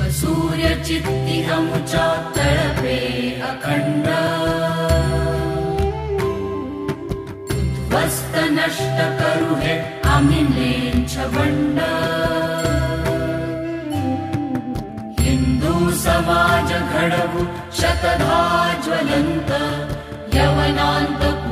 सूर्यचित्ति अमुचा तळपे अखंड उद्ध्वस्त नष्ट करू हे आमिलेंच बंड हिंदू समाज घडवू शतधा ज्वलंत यवनांत